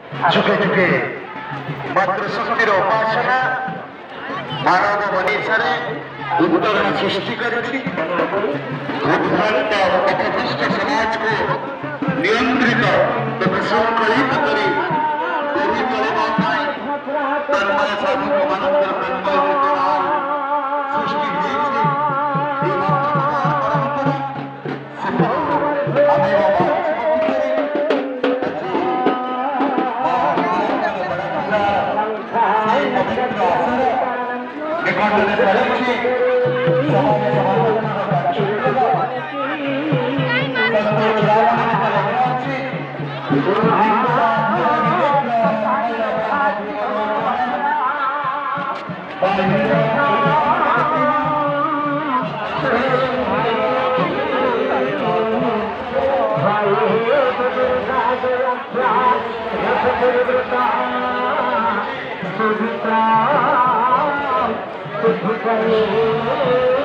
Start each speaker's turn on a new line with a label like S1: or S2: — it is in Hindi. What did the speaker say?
S1: जुगे जुगे मातृशक्तिर उपासना मानव मनीषारे उत्तरण सृष्टि करिछि। उद्भ्रांत अपभ्रष्ट समाज को नियंत्रित तथा संकलित करी देवी चलवा पाई तन्मय साधक मानव तन्मय सृष्टि होइछि।
S2: सुख